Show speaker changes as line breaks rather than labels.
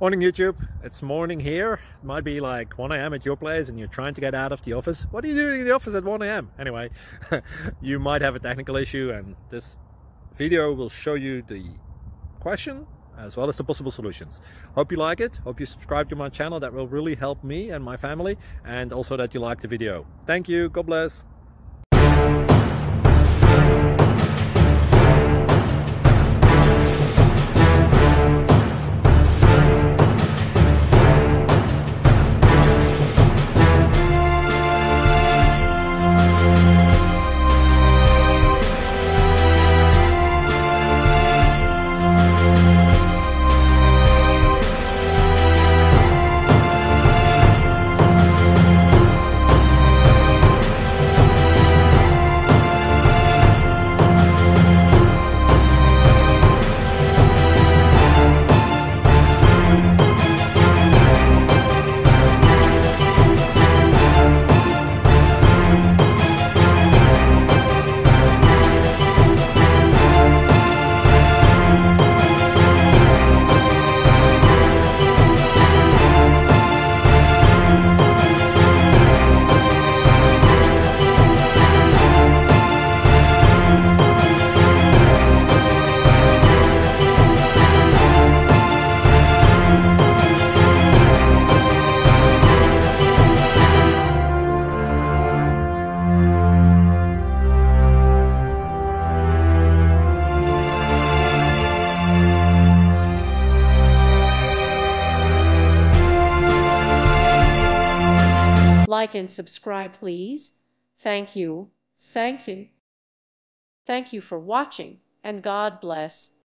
Morning YouTube, it's morning here. It might be like 1 a.m. at your place and you're trying to get out of the office. What are you doing in the office at 1 a.m? Anyway, you might have a technical issue and this video will show you the question as well as the possible solutions. Hope you like it, hope you subscribe to my channel. That will really help me and my family, and also that you like the video. Thank you, God bless.
Like and subscribe, please. Thank you. Thank you. Thank you for watching, and God bless.